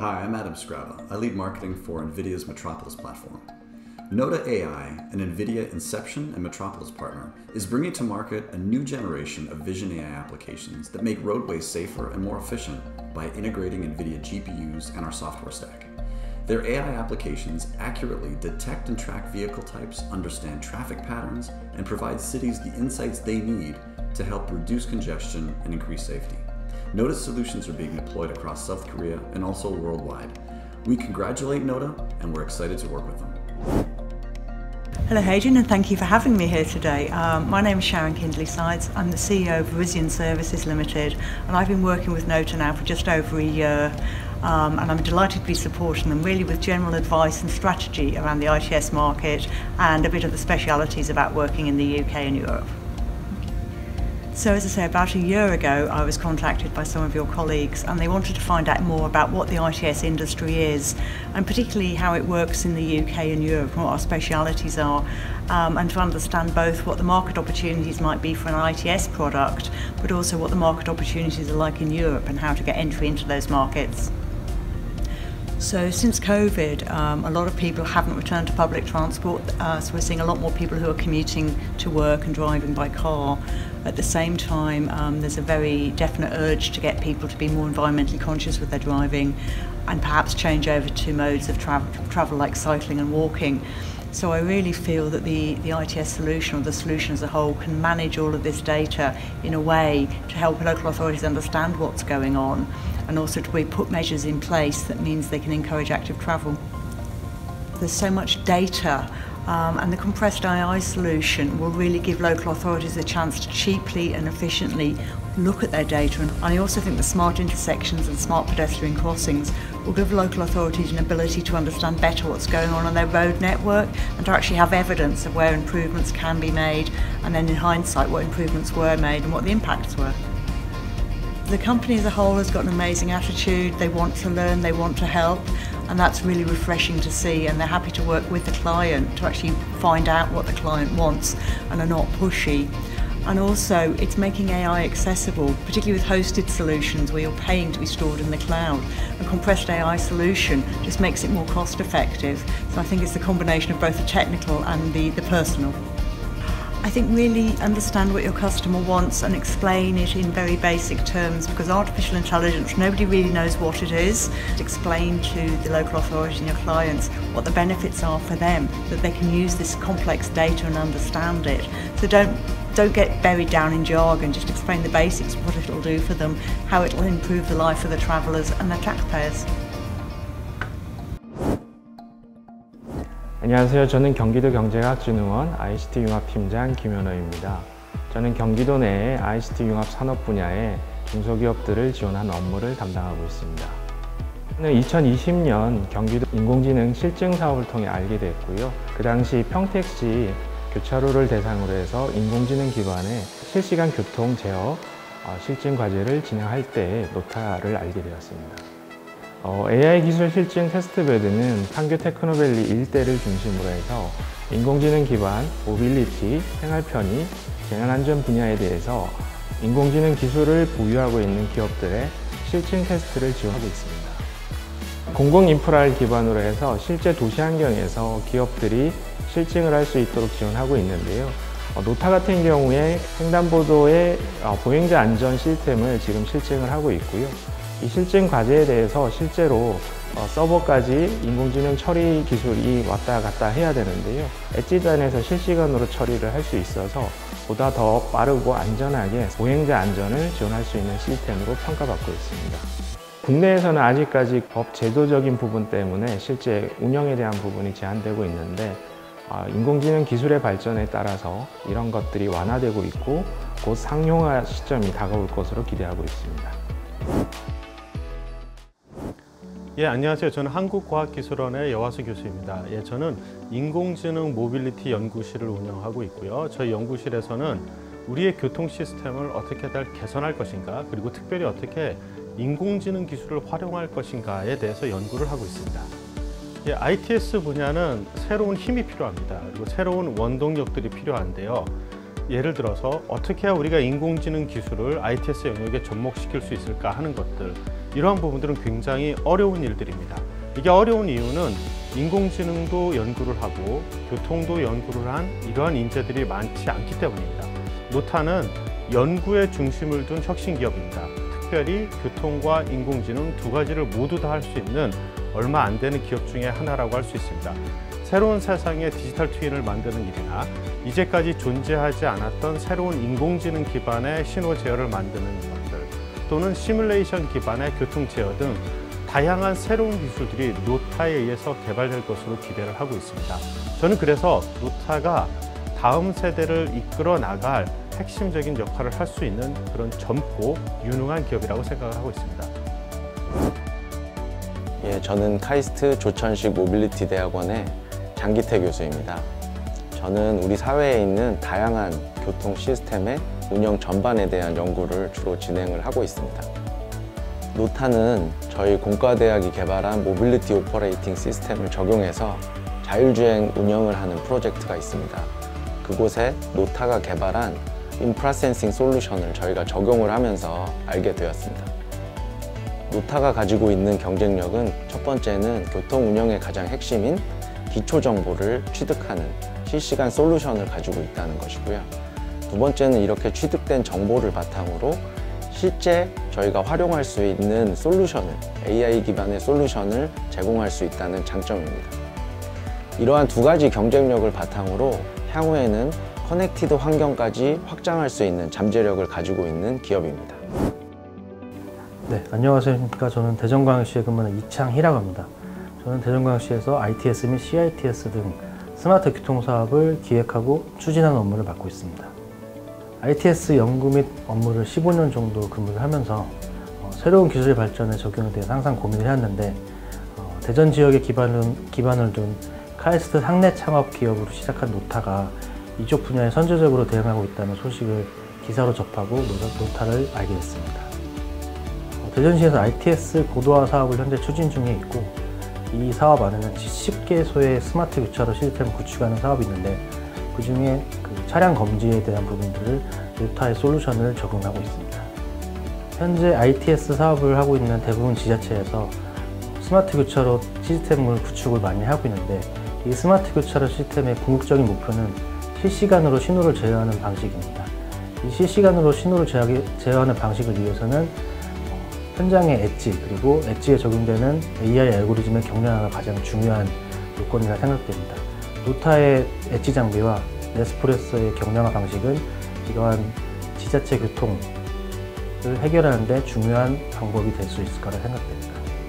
Hi, I'm Adam Scrava. I lead marketing for NVIDIA's Metropolis platform. Noda AI, an NVIDIA Inception and Metropolis partner, is bringing to market a new generation of vision AI applications that make roadways safer and more efficient by integrating NVIDIA GPUs and our software stack. Their AI applications accurately detect and track vehicle types, understand traffic patterns, and provide cities the insights they need to help reduce congestion and increase safety. Noda's solutions are being deployed across South Korea and also worldwide. We congratulate Noda, and we're excited to work with them. Hello Hadrian, and thank you for having me here today. My name is Sharon Kindley-Sides. I'm the CEO of Verizion Services Limited, and I've been working with Noda now for just over a year. And I'm delighted to be supporting them really with general advice and strategy around the ITS market and a bit of the specialities about working in the UK and Europe. So as I say, about a year ago I was contacted by some of your colleagues, and they wanted to find out more about what the ITS industry is, and particularly how it works in the UK and Europe and what our specialities are, and to understand both what the market opportunities might be for an ITS product, but also what the market opportunities are like in Europe and how to get entry into those markets. So since COVID, a lot of people haven't returned to public transport, so we're seeing a lot more people who are commuting to work and driving by car. At the same time, there's a very definite urge to get people to be more environmentally conscious with their driving and perhaps change over to modes of travel like cycling and walking. So I really feel that the ITS solution, or the solution as a whole, can manage all of this data in a way to help local authorities understand what's going on, and also to put measures in place that means they can encourage active travel. There's so much data, and the compressed AI solution will really give local authorities a chance to cheaply and efficiently look at their data. And I also think the smart intersections and smart pedestrian crossings will give local authorities an ability to understand better what's going on their road network, and to actually have evidence of where improvements can be made, and then in hindsight what improvements were made and what the impacts were. The company as a whole has got an amazing attitude. They want to learn, they want to help, and that's really refreshing to see, and they're happy to work with the client to actually find out what the client wants and are not pushy. And also it's making AI accessible, particularly with hosted solutions where you're paying to be stored in the cloud. A compressed AI solution just makes it more cost effective. So I think it's the combination of both the technical and the personal. I think really understand what your customer wants and explain it in very basic terms, because artificial intelligence, nobody really knows what it is. Explain to the local authority and your clients what the benefits are for them, that they can use this complex data and understand it. So don't get buried down in jargon, just explain the basics of what it'll do for them, how it'll improve the life of the travellers and the taxpayers. 안녕하세요. 저는 경기도 경제과학진흥원 ICT 융합팀장 김현호입니다. 저는 경기도 내에 ICT 융합 산업 분야의 중소기업들을 지원하는 업무를 담당하고 있습니다. 저는 2020년 경기도 인공지능 실증 사업을 통해 알게 됐고요. 그 당시 평택시 교차로를 대상으로 해서 인공지능 기반의 실시간 교통 제어 실증 과제를 진행할 때 노타를 알게 되었습니다. AI 기술 실증 테스트베드는 판교 테크노밸리 일대를 중심으로 해서 인공지능 기반 모빌리티, 생활 편의, 재난안전 분야에 대해서 인공지능 기술을 보유하고 있는 기업들의 실증 테스트를 지원하고 있습니다. 공공인프라를 기반으로 해서 실제 도시 환경에서 기업들이 실증을 할 수 있도록 지원하고 있는데요. 노타 같은 경우에 횡단보도의 보행자 안전 시스템을 지금 실증을 하고 있고요. 이 실증 과제에 대해서 실제로 서버까지 인공지능 처리 기술이 왔다 갔다 해야 되는데요. 엣지단에서 실시간으로 처리를 할 수 있어서 보다 더 빠르고 안전하게 보행자 안전을 지원할 수 있는 시스템으로 평가받고 있습니다. 국내에서는 아직까지 법 제도적인 부분 때문에 실제 운영에 대한 부분이 제한되고 있는데, 인공지능 기술의 발전에 따라서 이런 것들이 완화되고 있고 곧 상용화 시점이 다가올 것으로 기대하고 있습니다. 예, 안녕하세요. 저는 한국과학기술원의 여화수 교수입니다. 예, 저는 인공지능 모빌리티 연구실을 운영하고 있고요. 저희 연구실에서는 우리의 교통 시스템을 어떻게 개선할 것인가, 그리고 특별히 어떻게 인공지능 기술을 활용할 것인가에 대해서 연구를 하고 있습니다. 예, ITS 분야는 새로운 힘이 필요합니다. 그리고 새로운 원동력들이 필요한데요. 예를 들어서 어떻게 우리가 인공지능 기술을 ITS 영역에 접목시킬 수 있을까 하는 것들, 이러한 부분들은 굉장히 어려운 일들입니다. 이게 어려운 이유는 인공지능도 연구를 하고 교통도 연구를 한 이러한 인재들이 많지 않기 때문입니다. 노타는 연구에 중심을 둔 혁신 기업입니다. 특별히 교통과 인공지능 두 가지를 모두 다 할 수 있는 얼마 안 되는 기업 중에 하나라고 할 수 있습니다. 새로운 세상의 디지털 트윈을 만드는 일이나 이제까지 존재하지 않았던 새로운 인공지능 기반의 신호 제어를 만드는 것들, 또는 시뮬레이션 기반의 교통 제어 등 다양한 새로운 기술들이 노타에 의해서 개발될 것으로 기대를 하고 있습니다. 저는 그래서 노타가 다음 세대를 이끌어 나갈 핵심적인 역할을 할 수 있는 그런 점포, 유능한 기업이라고 생각을 하고 있습니다. 예, 저는 카이스트 조천식 모빌리티 대학원의 장기태 교수입니다. 저는 우리 사회에 있는 다양한 교통 시스템의 운영 전반에 대한 연구를 주로 진행을 하고 있습니다. 노타는 저희 공과대학이 개발한 모빌리티 오퍼레이팅 시스템을 적용해서 자율주행 운영을 하는 프로젝트가 있습니다. 그곳에 노타가 개발한 인프라 센싱 솔루션을 저희가 적용을 하면서 알게 되었습니다. 노타가 가지고 있는 경쟁력은 첫 번째는 교통 운영의 가장 핵심인 기초 정보를 취득하는 실시간 솔루션을 가지고 있다는 것이고요. 두 번째는 이렇게 취득된 정보를 바탕으로 실제 저희가 활용할 수 있는 솔루션을, AI 기반의 솔루션을 제공할 수 있다는 장점입니다. 이러한 두 가지 경쟁력을 바탕으로 향후에는 커넥티드 환경까지 확장할 수 있는 잠재력을 가지고 있는 기업입니다. 네, 안녕하십니까. 저는 대전광역시에 근무하는 이창희라고 합니다. 저는 대전광역시에서 ITS 및 CITS 등 스마트 교통 사업을 기획하고 추진하는 업무를 맡고 있습니다. ITS 연구 및 업무를 15년 정도 근무를 하면서 새로운 기술 발전의 적용에 대해 항상 고민을 해왔는데 대전 지역에 기반을 둔 카이스트 상내 창업 기업으로 시작한 노타가 이쪽 분야에 선제적으로 대응하고 있다는 소식을 기사로 접하고 노타를 알게 됐습니다. 대전시에서 ITS 고도화 사업을 현재 추진 중에 있고 이 사업 안에는 10개소의 스마트 교차로 시스템을 구축하는 사업이 있는데 그 중에 차량 검지에 대한 부분들을 노타의 솔루션을 적용하고 있습니다. 현재 ITS 사업을 하고 있는 대부분 지자체에서 스마트 교차로 시스템을 구축을 많이 하고 있는데 이 스마트 교차로 시스템의 궁극적인 목표는 실시간으로 신호를 제어하는 방식입니다. 이 실시간으로 신호를 제어하는 방식을 위해서는 현장의 엣지 그리고 엣지에 적용되는 AI 알고리즘의 경량화가 가장 중요한 요건이라 생각됩니다. 노타의 엣지 장비와 네스프레소의 경량화 방식은 이러한 지자체 교통을 해결하는 데 중요한 방법이 될 수 있을 거라 생각됩니다.